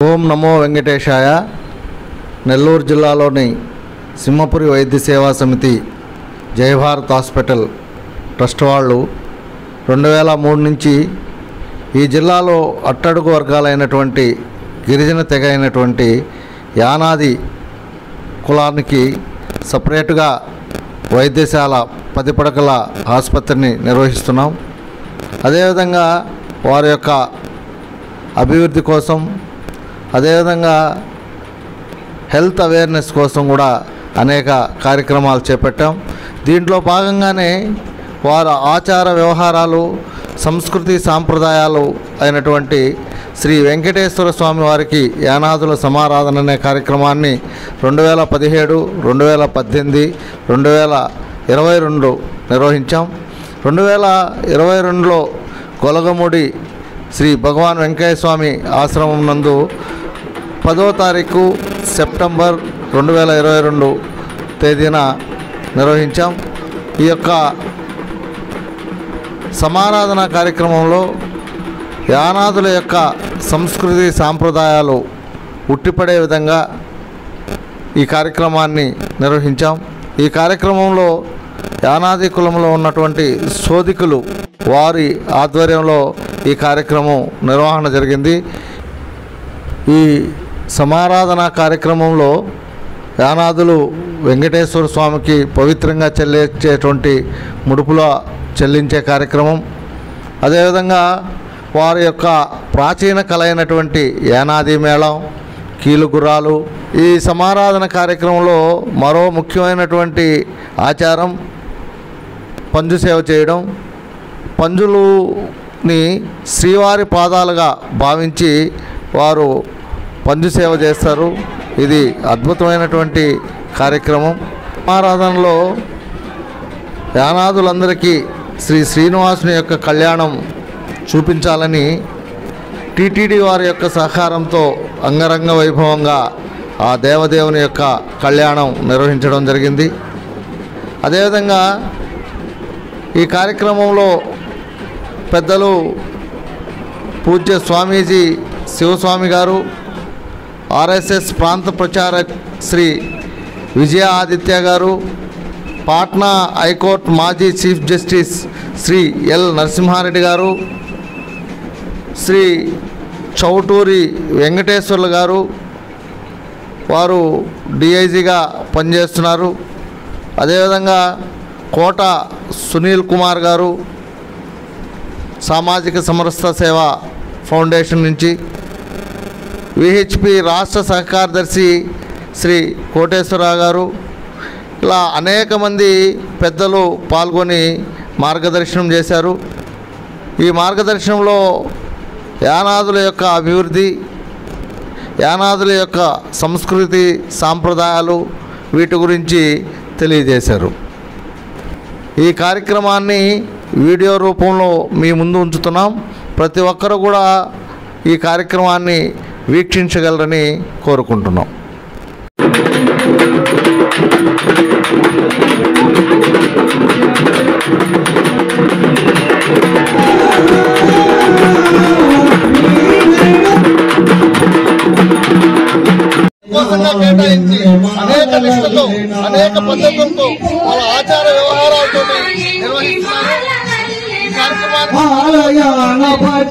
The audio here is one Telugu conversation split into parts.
ఓం నమో వెంకటేశాయ. నెల్లూరు జిల్లాలోని సింహపురి వైద్య సేవా సమితి జయభారత్ హాస్పిటల్ ట్రస్ట్ వాళ్ళు 2003 నుంచి ఈ జిల్లాలో అట్టడుగు వర్గాలైనటువంటి గిరిజన తెగ అయినటువంటి యానాది కులానికి సపరేటుగా వైద్యశాల 10 పడకల ఆసుపత్రిని నిర్వహిస్తున్నాం. అదేవిధంగా వారి యొక్క అభివృద్ధి కోసం, అదేవిధంగా హెల్త్ అవేర్నెస్ కోసం కూడా అనేక కార్యక్రమాలు చేపట్టాం. దీంట్లో భాగంగానే వారి ఆచార వ్యవహారాలు, సంస్కృతి సాంప్రదాయాలు అయినటువంటి శ్రీ వెంకటేశ్వర స్వామి వారికి యానాదుల సమారాధన అనే కార్యక్రమాన్ని 2017, 2018, 2022 నిర్వహించాం. 2022లో గొలగముడి శ్రీ భగవాన్ వెంకయ్య స్వామి ఆశ్రమం నందు 10వ తారీఖు సెప్టెంబర్ 2022 తేదీన నిర్వహించాం. ఈ యొక్క సమారాధన కార్యక్రమంలో యానాదుల యొక్క సంస్కృతి సాంప్రదాయాలు ఉట్టిపడే విధంగా ఈ కార్యక్రమాన్ని నిర్వహించాం. ఈ కార్యక్రమంలో యానాది కులంలో ఉన్నటువంటి శోధికులు వారి ఆధ్వర్యంలో ఈ కార్యక్రమం నిర్వహణ జరిగింది. ఈ సమారాధన కార్యక్రమంలో యానాదులు వెంకటేశ్వర స్వామికి పవిత్రంగా చెల్లించేటువంటి ముడుపుల చెల్లించే కార్యక్రమం, అదేవిధంగా వారి యొక్క ప్రాచీన కళ అయినటువంటి యానాది మేళం, కీలుగుర్రాలు. ఈ సమారాధన కార్యక్రమంలో మరో ముఖ్యమైనటువంటి ఆచారం పంజు సేవ చేయడం. పంజులుని శ్రీవారి పాదాలుగా భావించి వారు పంజు సేవ చేస్తారు. ఇది అద్భుతమైనటువంటి కార్యక్రమం. సమారాధనలో యానాదులందరికీ శ్రీ శ్రీనివాసుని యొక్క కళ్యాణం చూపించాలని టీటీడీ వారి యొక్క సహకారంతో అంగరంగ వైభవంగా ఆ దేవదేవుని యొక్క కళ్యాణం నిర్వహించడం జరిగింది. అదేవిధంగా ఈ కార్యక్రమంలో పెద్దలు పూజ్య స్వామీజీ శివస్వామి గారు, ఆర్ఎస్ఎస్ ప్రాంత ప్రచారక్ శ్రీ విజయ ఆదిత్య గారు, పాట్నా హైకోర్టు మాజీ chief justice Shri L Narasimha Reddy గారు, శ్రీ చౌటూరి వెంకటేశ్వర్లు గారు, వారు డిఐజీగా పనిచేస్తున్నారు. అదేవిధంగా కోట సునీల్ కుమార్ గారు సామాజిక సమరసత సేవ ఫౌండేషన్ నుంచి, విహెచ్పి రాష్ట్ర సహకారదర్శి శ్రీ కోటేశ్వరరావు గారు, ఇలా అనేక మంది పెద్దలు పాల్గొని మార్గదర్శనం చేశారు. ఈ మార్గదర్శనంలో యానాదుల యొక్క అభివృద్ధి, యానాదుల యొక్క సంస్కృతి సాంప్రదాయాలు వీటి గురించి తెలియజేశారు. ఈ కార్యక్రమాన్ని వీడియో రూపంలో మీ ముందు ఉంచుతున్నాం. ప్రతి ఒక్కరూ కూడా ఈ కార్యక్రమాన్ని వీక్షించగలరని కోరుకుంటున్నాం. కేటాయించి అనేక నిష్ఠతో, అనేక పద్ధతులతో, వాళ్ళ ఆచార వ్యవహారాలతో నిర్వహిస్తున్నారు. ఈ కార్యక్రమాన్ని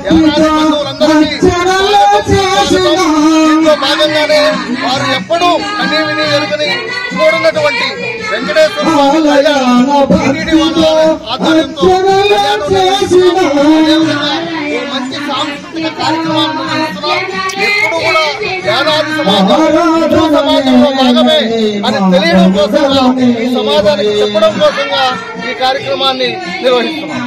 భాగంగానే వారు ఎప్పుడూ కనీ విని ఎరుగని చూడనటువంటి వెంకటేశ్వర స్వామి ఆధ్వర్యంతో మంచి సాంస్కృతిక కార్యక్రమాలను నిర్వహిస్తున్నాం. ఎప్పుడు కూడా యానాది సమాజంలో భాగమే అని తెలియడం కోసంగా, ఈ సమాజానికి చెప్పడం కోసంగా ఈ కార్యక్రమాన్ని నిర్వహిస్తున్నాం.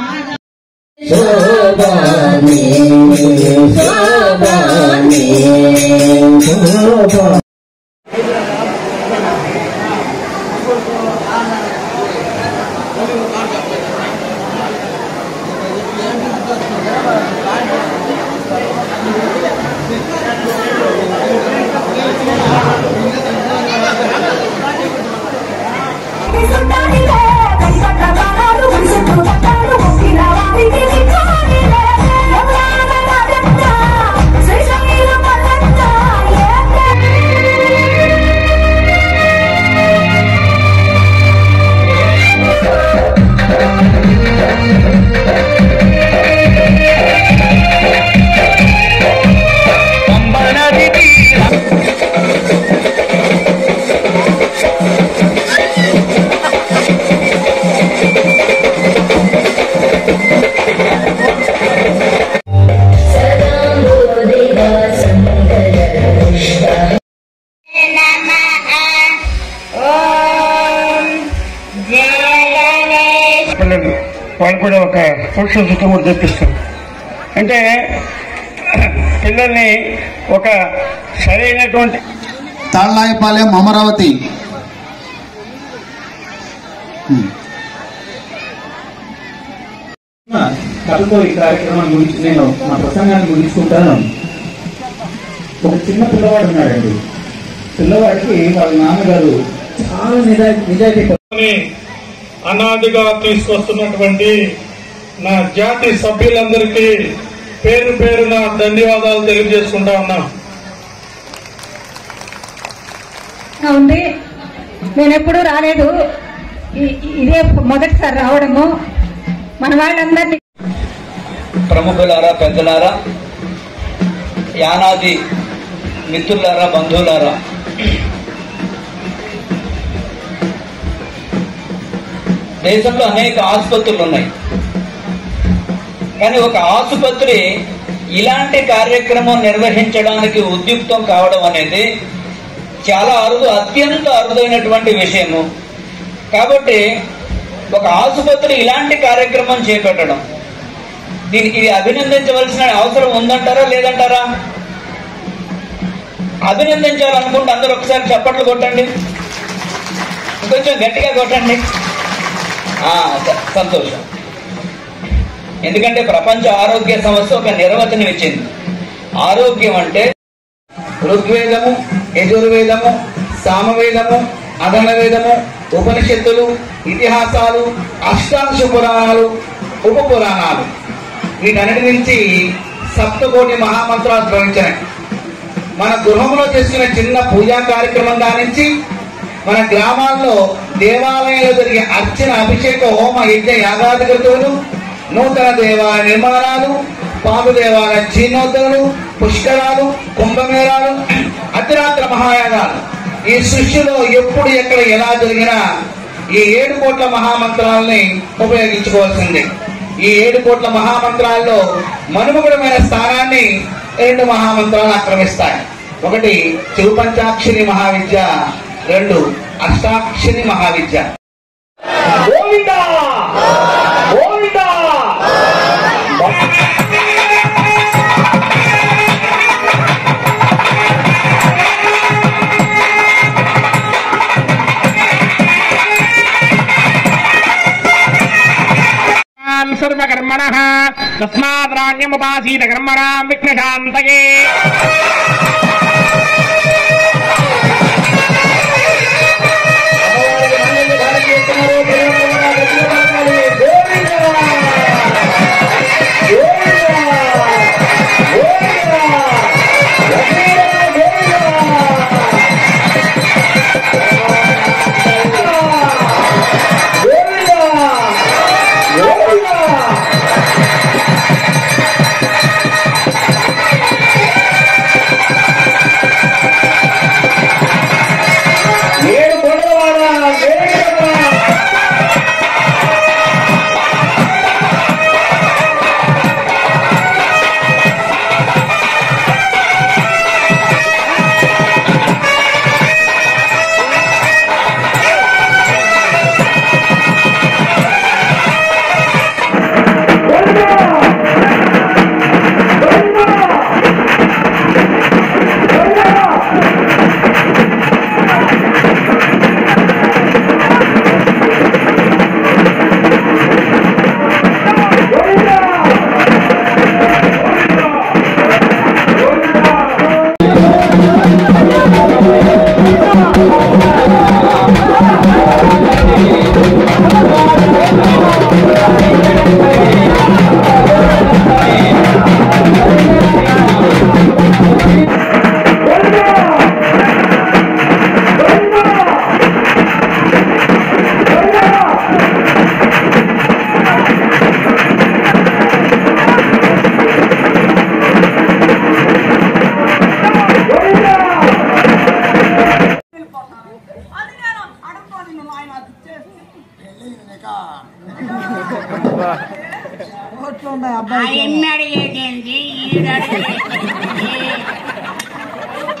Say పిల్లలు వాళ్ళు కూడా ఒక పురుష సుఖం కూడా తెప్పిస్తారు. అంటే పిల్లల్ని ఒక సరైనటువంటి తాళ్లాయపాలెం అమరావతి కథతో ఈ కార్యక్రమం గురించి నేను మా ప్రసంగాన్ని ముగించుకుంటాను. ఒక చిన్న పిల్లవాడు ఉన్నాడండి. పిల్లవాడికి వాళ్ళ నాన్నగారు చాలా నిజాయితీ అనాదిగా తీసుకొస్తున్నటువంటి నా జాతి సభ్యులందరికీ పేరు పేరున ధన్యవాదాలు తెలియజేసుకుంటా ఉన్నా. ఉంది నేను ఎప్పుడూ రాలేదు, ఇదే మొదటిసారి రావడము. మన వాళ్ళందరినీ ప్రముఖులారా, పెద్దలారా, యానాది మిత్రులారా, బంధువులారా, దేశంలో అనేక ఆసుపత్రులు ఉన్నాయి. కానీ ఒక ఆసుపత్రి ఇలాంటి కార్యక్రమం నిర్వహించడానికి ఉద్యుక్తం కావడం అనేది చాలా అరుదు, అత్యంత అరుదైనటువంటి విషయము. కాబట్టి ఒక ఆసుపత్రి ఇలాంటి కార్యక్రమం చేపట్టడం, దీనికి అభినందించవలసిన అవసరం ఉందంటారా లేదంటారా? అభినందించాలనుకుంటే అందరూ ఒకసారి చప్పట్లు కొట్టండి, కొంచెం గట్టిగా కొట్టండి. సంతోషం. ఎందుకంటే ప్రపంచ ఆరోగ్య సంస్థ ఒక నిర్వచనం ఇచ్చింది. ఆరోగ్యం అంటే ఋగ్వేదము, యజుర్వేదము, సామవేదము, అధర్వవేదము, ఉపనిషత్తులు, ఇతిహాసాలు, అష్టాదశ పురాణాలు, ఉప పురాణాలు, వీటన్నిటి నుంచి సప్తకోటి మహామంత్రాలు ప్రవహించాయి. మన గృహంలో చేసుకునే చిన్న పూజా కార్యక్రమం కానించి మన గ్రామాల్లో దేవాలయంలో జరిగే అర్చన, అభిషేక, హోమ, యజ్ఞ, యాగాది క్రతువులు, నూతన దేవాలయ నిర్మాణాలు, పాదు దేవాలయ జీర్ణోద్ధరణలు, పుష్కరాలు, కుంభమేళాలు, అతిరాత్ర మహాయాగాలు, ఈ సృష్టిలో ఎప్పుడు ఎక్కడ ఎలా జరిగినా ఈ 7 కోట్ల మహామంత్రాలని ఉపయోగించుకోవాల్సిందే. ఈ 7 కోట్ల మహామంత్రాల్లో మనుమగుడమైన స్థానాన్ని 2 మహామంత్రాలు ఆక్రమిస్తాయి. ఒకటి తిరుపంచాక్షరి మహావిద్య, 2 అష్టాక్షరి మహావిద్య. గోవిందా గోవిందా సర్వకర్మణః తస్మాద్రాణ్యముపాసీత కర్మణాం విఘ్నశాంతయే.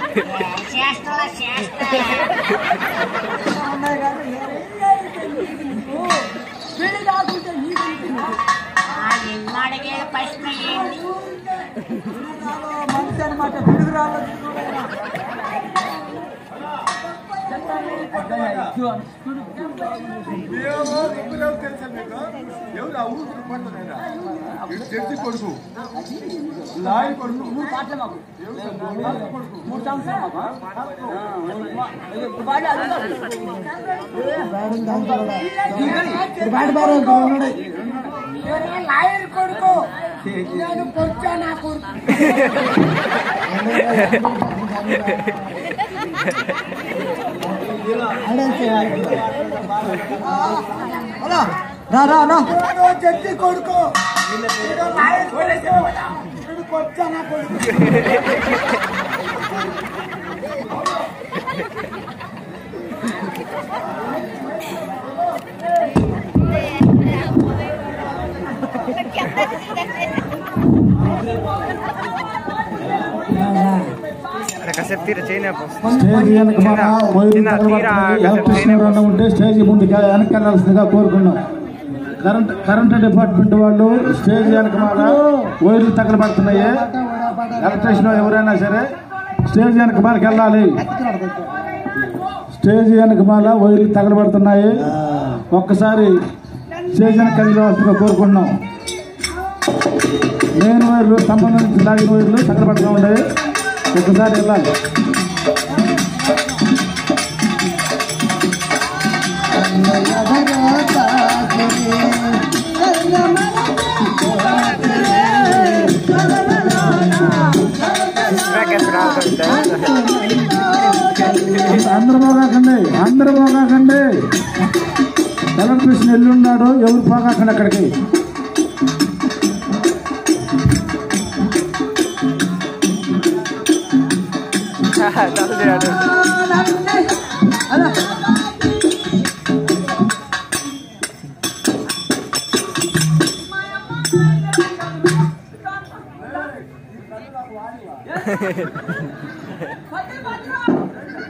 ప్రశ్న మనిషి అనమాట పిడుగు రాళ్ళు జడ్జి కొడుకు లాయర్ కొడుకు 3 పాటలు మాకు 3 సంవత్సరాలు లాయర్ కొడుకు నేను కొడుచా నా కొడుకు జడ్జి కొడుకు కొడుచా నా కొడుకు Kasep tira China pues. Stage వెనక మన ఎలక్ట్రీషియన్ ఉంటే స్టేజ్ ముందుగా వెనక్కి వెళ్ళాల్సిందిగా కోరుకున్నాం. కరెంట్ డిపార్ట్మెంట్ వాళ్ళు స్టేజ్ వెనక మన వైర్లు తగలబడుతున్నాయి. ఎలక్ట్రీషియన్ ఎవరైనా సరే స్టేజ్ వెనక మనకి వెళ్ళాలి. స్టేజ్ వెనక మాల వైర్లు తగలబడుతున్నాయి. ఒక్కసారి స్టేజ్ వెనక వెళ్ళవలసిందిగా కోరుకున్నాం. మెయిన్ వైర్లు సంబంధించి లాగిన వైర్లు తగలబడుతూ ఉన్నాయి. ఒకసారి వెళ్ళాలి. అందరూ పోగాకండి. ఎలక్ట్రీషియన్ ఎల్లున్నాడు, ఎవరు పోగాకండి అక్కడికి.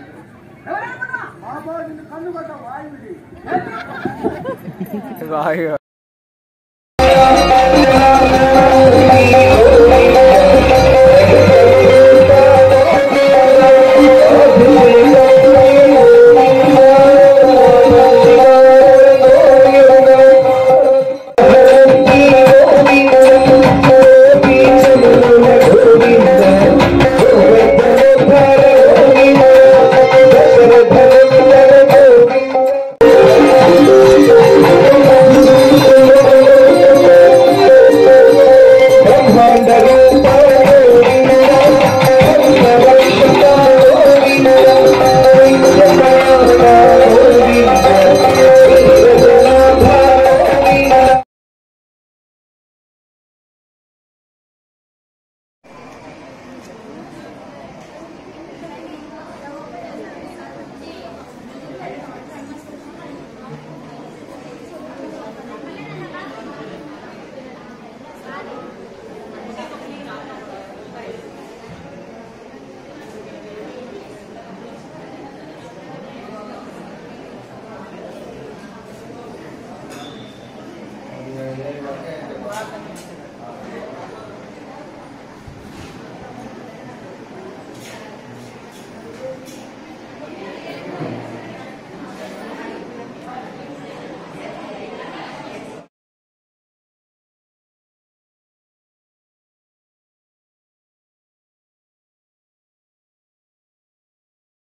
Wow.